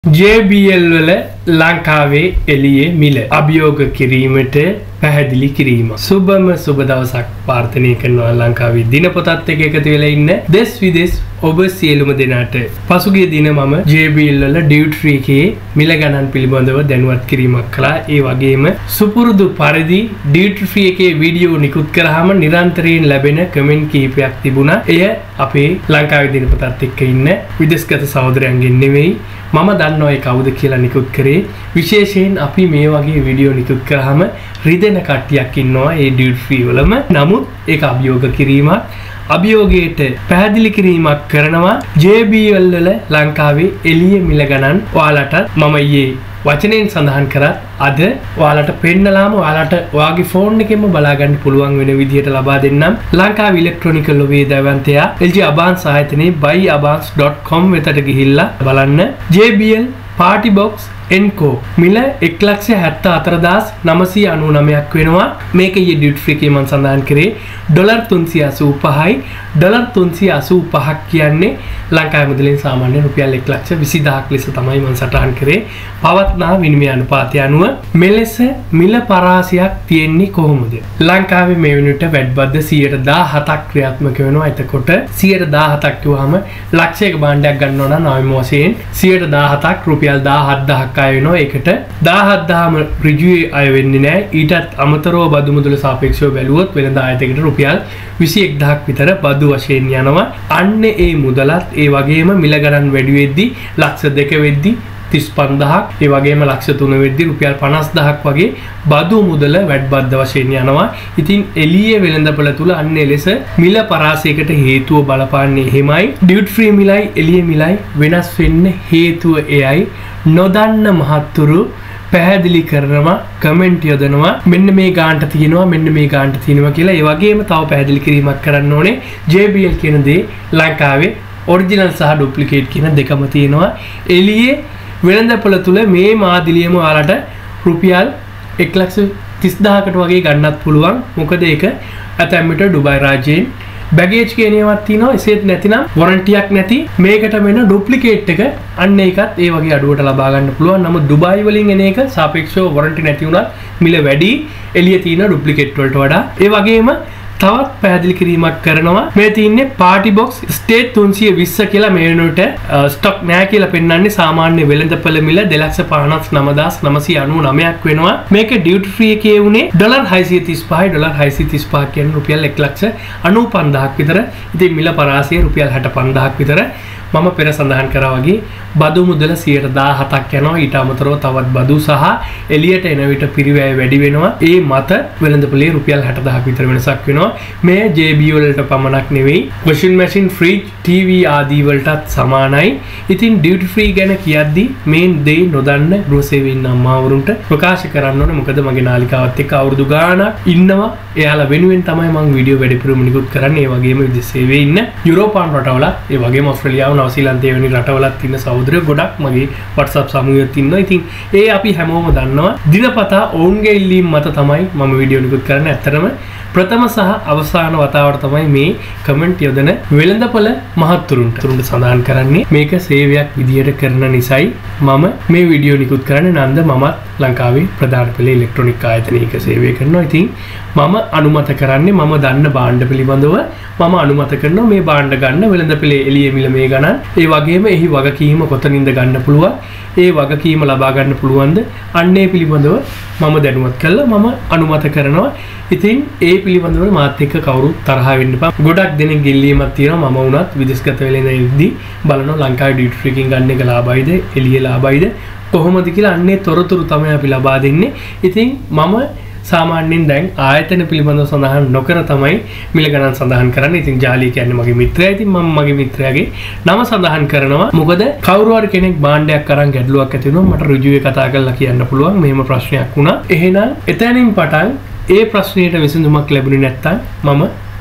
JBL වල ලංකාවේ එළියේ මිල අභියෝග කිරීමට පැහැදිලි කිරීම. සුබම සුබ දවසක් ප්‍රාර්ථනා කරනවා ලංකාවේ දිනපොතත් එක්ක එකතු වෙලා ඉන්න දෙස් විදෙස් ඔබ සියලුම දෙනාට. පසුගිය දින මම JBL වල ඩියුටි ෆ්‍රී එකේ මිල ගණන් පිළිබඳව දැනුවත් කිරීමක් කළා. ඒ වගේම සුපුරුදු පරිදි ඩියුටි ෆ්‍රී එකේ වීඩියෝ නිකුත් කරාම නිරන්තරයෙන් ලැබෙන කමෙන්ට් කීපයක් තිබුණා. එය අපේ ලංකාවේ දිනපොතත් එක්ක ඉන්න විදේශගත සහෝදරයන්ගෙන් නෙවෙයි මම දන්නවා ඒ කවුද කියලා නිකුත් කරේ. විශේෂයෙන් අපි මේ වගේ වීඩියෝ නිකුත් කරාම රිදෙන කට්ටියක් ඉන්නවා ඒ ඩියුටි ෆ්‍රී වලම. නමුත් ඒක අභියෝග කිරීමක්. අභියෝගයට පැහැදිලි කිරීමක් කරනවා JBL වල ලංකාවේ එළිය මිල ගණන්. ඔයාලට මම ඊයේ වචනෙන් සඳහන් කරත් අද ඔයාලට පෙන්නලාම ඔයාලට ඔයාගේ ෆෝන් එකෙන්ම බලා ගන්න පුළුවන් වෙන විදිහට ලබා දෙන්නම්. ලංකාවේ ඉලෙක්ට්‍රොනික ලෝකයේ දවන්තයා LG අබාන්ස් ආයතනයේ buyabans.com වෙතට ගිහිල්ලා බලන්න. JBL party box එන්කෝ මිල 1,74,999ක් වෙනවා. මේක ඊයේ ඩියුටි ෆ්‍රී එකේ මම සඳහන් කරේ $385යි. $385ක් කියන්නේ ලංකාවේ මුදලෙන් සාමාන්‍ය රුපියල් 1,20,000ක් ලෙස තමයි මම සටහන් කරේ. පවත්නා විනිමය අනුපාතය අනුව මෙලෙස මිල පරාසයක් තියෙන්නේ කොහොමද? ලංකාවේ මේ වෙනට වැඩ බද්ද 117ක් ක්‍රියාත්මක වෙනවා. එතකොට 117ක් කියවහම ලක්ෂයක භාණ්ඩයක් ගන්නවා නම් නාම වශයෙන් 117ක් රුපියල් 17,000ක් වෙනවා. ඒකට 17,000ම ඍජුවේ අය වෙන්නේ නැහැ. ඊටත් අමතරව බදු මුදල සාපේක්ෂව බැලුවොත් වෙනද ආයතයකට රුපියල් 21,000ක් විතර බදු වශයෙන් යනවා. අන්න ඒ මුදලත් ඒ වගේම මිල ගණන් වැඩි වෙද්දී ලක්ෂ 2 වෙද්දී 35,000ක් ඒ වගේම ලක්ෂ 3 වෙද්දී රුපියල් 50,000ක් වගේ බදු මුදල වැඩ බද්ද වශයෙන් යනවා. ඉතින් එළියේ වෙළඳපොළ තුල අන්න එලෙස මිල පරාසයකට හේතුව බලපාන්නේ එහෙමයි. ඩියුටි ෆ්‍රී මිලයි එළියේ මිලයි වෙනස් වෙන්න හේතුව එයයි. නොදන්න මහත්තුරු පැහැදිලි කරනවා කමෙන්ට් යොදනවා මෙන්න මේ ගානට තියෙනවා මෙන්න මේ ගානට තියෙනවා කියලා. ඒ වගේම තව පැහැදිලි කිරීමක් කරන්න ඕනේ. JBL කියන දේ ලංකාවේ ඔරිජිනල් සහ ඩුප්ලිකේට් කියන දෙකම තියෙනවා. එළියේ වෙළඳපොළ තුල මේ මාදිලියම ඔයාලට රුපියල් 1,30,000කට වගේ ගන්නත් පුළුවන්. මොකද ඒක ඇතැම් විට ඩුබයි රාජ්‍යයෙන් බැගේජ් කියන ඒවාත් තියෙනවා. එසේත් නැතිනම් වොරන්ටියක් නැති මේකට වෙන ඩුප්ලිකේට් එක අන්න ඒකත් ඒ වගේ අඩුවට ලබා ගන්න පුළුවන්. නමුත් ඩුබයි වලින් එන එක සාපේක්ෂව වොරන්ටි නැති වුණත් මිල වැඩි එළිය තියෙන ඩුප්ලිකේට් වලට වඩා. ඒ වගේම තවත් පැහැදිලි කිරීමක් කරනවා. මේ තියෙන්නේ පාටි බොක්ස් ස්ටේට් 320 කියලා මේ වෙනකොට ස්ටොක් නැහැ කියලා පෙන්වන්නේ. සාමාන්‍ය වෙළඳපොළ මිල 2,59,999ක් වෙනවා. මේක ඩියුටි ෆ්‍රී එකේ උනේ $635යි. $635 කියන්නේ රුපියල් 1,95,000ක් විතර. ඉතින් මිල පරාසය රුපියල් 65,000ක් විතර. මම පෙර සඳහන් කරා වගේ බදු මුදල 117ක් යනවා. ඊට අමතරව තවත් බදු සහ එළියට එන විට පිරිවැය වැඩි වෙනවා. ඒ මත වෙළඳපොළේ රුපියල් 60,000ක් විතර වෙනසක් වෙනවා. මේ JBL වලට පමණක් නෙවෙයි washing machine, fridge, TV ආදී වලටත් සමානයි. ඉතින් ඩියුටි ෆ්‍රී ගැන කියද්දි මේ දේ නොදන්න ගෘහ සේවයේ ඉන්න අම්මාවරුන්ට ප්‍රකාශ කරන්න ඕනේ. මොකද මගේ නාලිකාවත් එක්ක අවුරුදු ගාණක් ඉන්නවා. එයාලා වෙනුවෙන් තමයි මම වීඩියෝ වැඩිපුරම නිකුත් කරන්නේ. ඒ වගේම විදේශ සේවයේ ඉන්න යුරෝපානු රටවල ඒ වගේම ඕස්ට්‍රේලියාව නවසීලන්තයේ වැනි රටවලත් ඉන්න සහෝදරයෝ ගොඩක් මගේ WhatsApp සමූහයත් ඉන්නවා. ඉතින් ඒ අපි හැමෝම දන්නවා. දිනපතා ඔවුන්ගේ ඉල්ලීම් මත තමයි මම වීඩියෝ නිකුත් කරන්නේ. ඇත්තටම ප්‍රථම සහ අවසාන වතාවට තමයි මේ කමෙන්ට් යොදන වෙළඳපොළ මහත්තුරුන්ට සඳහන් කරන්නේ. මේක සේවයක් විදියට කරන නිසායි මම මේ වීඩියෝ නිකුත් කරන්නේ. නන්ද මමත් ලංකාවේ ප්‍රධාන පෙළ ඉලෙක්ට්‍රොනික ආයතනයක සේවය කරනවා. ඉතින් මම අනුමත කරන්නේ මම දන්න භාණ්ඩ පිළිබඳව මම අනුමත කරනවා මේ භාණ්ඩ ගන්න වෙළඳපොළේ එළියේ මිල මේ ගණන්. ඒ වගේම එහි වගකීම කොතනින්ද ගන්න පුළුවන්, ඒ වගකීම ලබා ගන්න පුළුවන්ද අන්නේ පිළිබඳව මම දැනුවත් කළා. මම අනුමත කරනවා. ඉතින් ඒ පිළිබඳව මාත් එක්ක කවුරුත් තරහ වෙන්න එපා. ගොඩක් දෙනෙක් ගෙල්ලීමක් තියෙනවා. මම වුණත් විදේශගත වෙලෙන ඉද්දි බලනවා ලංකාවේ ඩියුටි ෆ්‍රී එකෙන් ගන්න එක ලාභයිද එළියේ ලාභයිද කොහොමද කියලා අන්නේ තොරතුරු තමයි අපි ලබා දෙන්නේ. ඉතින් මම සාමාන්‍යයෙන් දැන් ආයතන පිළිබඳව සඳහන් නොකර තමයි මිල ගණන් සඳහන් කරන්නේ. ඉතින් ජාලිය කියන්නේ මගේ මිත්‍රයා. ඉතින් මම මගේ මිත්‍රයාගේ නම සඳහන් කරනවා. මොකද කවුරු හරි කෙනෙක් භාණ්ඩයක් අරන් ගැටලුවක් ඇති වුණොත් මට ඍජුවේ කතා කරලා කියන්න පුළුවන් මෙහෙම ප්‍රශ්නයක් වුණා. එහෙනම් එතනින් පටන් ඒ ප්‍රශ්නෙට විසඳුමක් ලැබුණේ නැත්නම් මම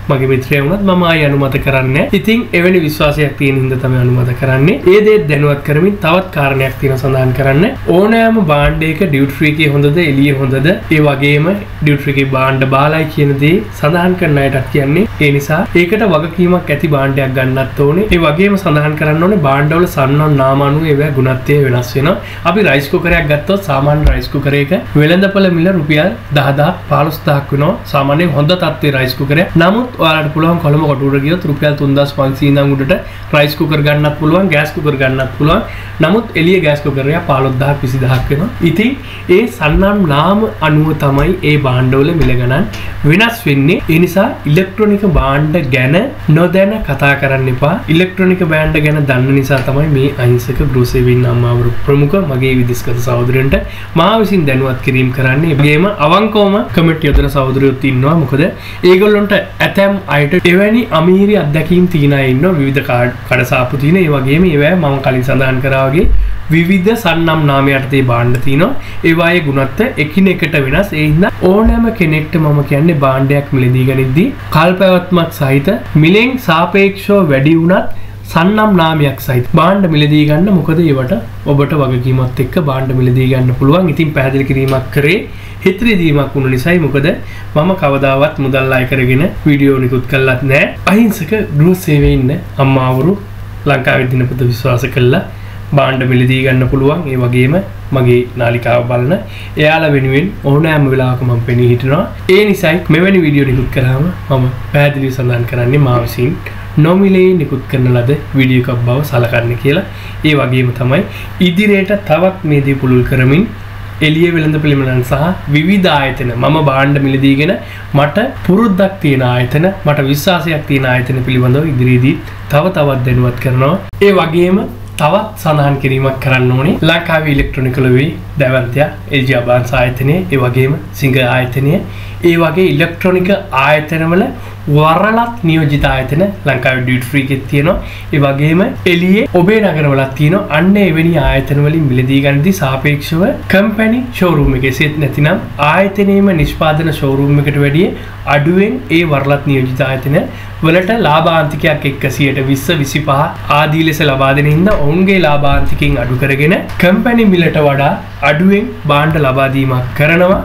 මගේ මිත්‍රයා වුණත් මම ආයි අනුමත කරන්නේ. ඉතින් එවැනි විශ්වාසයක් තියෙන හින්දා තමයි අනුමත කරන්නේ. ඒ දේ දැනුවත් කරමින් තවත් කාරණයක් තියෙනවා සඳහන් කරන්න. ඕනෑම භාණ්ඩයක ඩියුටි ෆ්‍රී එකේ හොඳද එළියේ හොඳද? ඒ වගේම ඩියුටි ෆ්‍රී එකේ භාණ්ඩ බාලයි කියන දේ සඳහන් කරන අයටත් කියන්නේ. ඒ නිසා ඒකට වගකීමක් ඇති භාණ්ඩයක් ගන්නත් ඕනේ. ඒ වගේම සඳහන් කරන්න ඕනේ භාණ්ඩවල සන්නම් නාම අනුව ඒවා ගුණත්වය වෙනස් වෙනවා. අපි රයිස් කුකරයක් ගත්තොත් සාමාන්‍ය රයිස් කුකරයක වෙළඳපොළ මිල රුපියල් 10000 15000ක් වෙනවා. සාමාන්‍යයෙන් හොඳ තත්ත්වයේ රයිස් කුකරයක්. නමුත් ඔයාලට පුළුවන් කොළඹ කොටුවට ගියොත් රුපියල් 3500 ඉඳන් උඩට රයිස් කුකර් ගන්නත් පුළුවන්, ගෑස් කුකර් ගන්නත් පුළුවන්. නමුත් එළිය ගෑස් කුකර් එක 15000 20000ක් වෙනවා. ඉතින් ඒ සන්නම් නාම අනුව තමයි ඒ භාණ්ඩවල මිල ගණන් වෙනස් වෙන්නේ. ඒ නිසා ඉලෙක්ට්‍රොනික භාණ්ඩ ගැන නොදැන කතා කරන්න එපා. ඉලෙක්ට්‍රොනික භාණ්ඩ ගැන දන්න නිසා තමයි මේ අහිංසක ගෘහසේවීන් අම්මාවරු ප්‍රමුඛ මගේ විදිස්ගත සහෝදරයන්ට මා විසින් දැනුවත් කිරීම කරන්නේ. ඒ වගේම අවංකවම කමෙන්ට් යොදන සහෝදරයෝත් ඉන්නවා. මොකද ඒගොල්ලන්ට ඇතැම් අයට එවැනි අමීරි අත්දැකීම් තියෙන අය ඉන්නවා. විවිධ කඩසාප්පු තියෙන. ඒ වගේම ඒවා මම කලින් සඳහන් කරා වගේ විවිධ සන්නම් නාමයට තේ භාණ්ඩ තියෙනවා. ඒවායේ ගුණත්වය එකිනෙකට වෙනස්. ඒ හින්දා ඕනෑම කෙනෙක්ට මම කියන්නේ භාණ්ඩයක් මිලදී ගනිද්දී කල්පැවැත්මක් සහිත මිලෙන් සාපේක්ෂව වැඩි වුණත් සන්නම් නාමයක් සහිත භාණ්ඩ මිලදී ගන්න. මොකද ඒවට ඔබට වගකීමත් එක්ක භාණ්ඩ මිලදී ගන්න පුළුවන්. ඉතින් පැහැදිලි කිරීමක් කරේ හිතරිදීමක් වුණ නිසායි. මොකද මම කවදාවත් මුදල් අය කරගෙන වීඩියෝ නිකුත් කළත් නැහැ. අහිංසක ගෘහ සේවයේ ඉන්න අම්මාවරු ලංකාවේ දිනපොත විශ්වාස කළා භාණ්ඩ මිලදී ගන්න පුළුවන්. ඒ වගේම මගේ නාලිකාව බලන එයාලා වෙනුවෙන් ඕනෑම වෙලාවක මම පෙනී හිටිනවා. ඒ නිසායි මෙවැනි වීඩියෝ නිකුත් කරාම මම පැහැදිලිව සඳහන් කරන්නේ මා විසින් නොමිලේ නිකුත් කරන ලද වීඩියෝ එකක් බව සලකන්න කියලා. ඒ වගේම තමයි ඉදිරියට තවත් මේ දේ පුළුල් කරමින් එළිය වෙළඳ පිළිමලන් සහ විවිධ ආයතන මම භාණ්ඩ මිලදීගෙන මට පුරුද්දක් තියෙන ආයතන, මට විශ්වාසයක් තියෙන ආයතන පිළිබඳව ඉදිරියේදී තවත් දැනුවත් කරනවා. ඒ වගේම තවත් සඳහන් කිරීමක් කරන්න ඕනේ. ලංකාවේ ඉලෙක්ට්‍රොනික ලොවේ දැවන්තයා LG අබාන්ස් ආයතනය, ඒ වගේම සිංහ ආයතනය, ඒ වගේ ඉලෙක්ට්‍රොනික ආයතනවල වරලත් නියෝජිත ආයතන ලංකාවේ ඩියුටි ෆ්‍රී එකේ තියෙනවා. ඒ වගේම එළියේ ඔබේ නගරවලත් තියෙනවා. අන්න එවැනි ආයතන වලින් මිලදී ගන්නදී සාපේක්ෂව කම්පැනි ෂෝරූම් එකේ සෙත් නැතිනම් ආයතනයේම නිෂ්පාදන ෂෝරූම් එකට වැඩිය අඩුවෙන් ඒ වරලත් නියෝජිත ආයතන වලට ලාභාන්තිකයක් 120 25 ආදී ලෙස ලබා දෙන හින්දා ඔවුන්ගේ ලාභාන්තිකයෙන් අඩු කරගෙන කම්පැනි මිලට වඩා අඩුවෙන් භාණ්ඩ ලබා දීමක් කරනවා.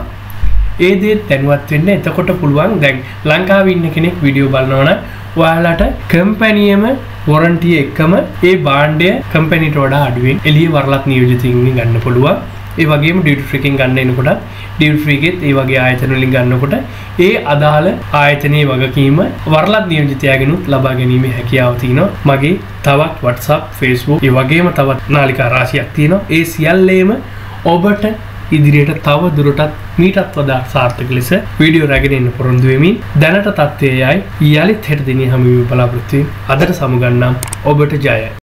ඒ දේ දැනුවත් වෙන්න. එතකොට පුළුවන් දැන් ලංකාවේ ඉන්න කෙනෙක් වීඩියෝ බලනවා නම් ඔයාලට කම්පැනියම වොරන්ටි එකම ඒ භාණ්ඩය කම්පැනිට වඩා අඩුවෙන් එළිය වරලත් නියෝජිතින් ගන්න පුළුවන්. ඒ වගේම ඩියුටි ෆ්‍රී එකෙන් ගන්න එනකොට ඩියුටි ෆ්‍රී එකෙත් ඒ වගේ ආයතන වලින් ගන්නකොට ඒ අදාළ ආයතනයේ වගකීම වරලත් නියෝජිතයාගෙනුත් ලබා ගැනීමේ හැකියාව තියෙනවා. මගේ තවත් WhatsApp, Facebook ඒ වගේම තවත් නාලිකා රාශියක් තියෙනවා. ඒ සියල්ලේම ඔබට ඉදිරියට තව දුරටත් මීටත් වඩා සාර්ථක ලෙස වීඩියෝ රැගෙන එන්න පොරොන්දු වෙමින් දැනට තත්ත්වයයි යලිත් හෙට දිනේ හැම වෙලාවෙම බලාපොරොත්තු වෙමින් අදට සමුගන්නම්. ඔබට ජයයි.